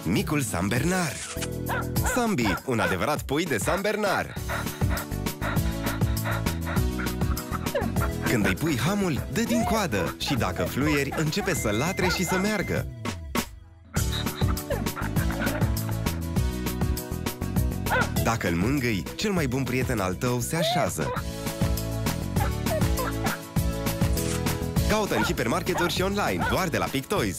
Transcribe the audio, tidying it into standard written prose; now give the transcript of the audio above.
Micul San Bernard. Sambi, un adevărat pui de San Bernard. Când îi pui hamul, dă din coadă și dacă fluieri, începe să latre și să meargă. Dacă îl mângâi, cel mai bun prieten al tău se așează. Caută în hipermarketuri și online, doar de la Pictoys.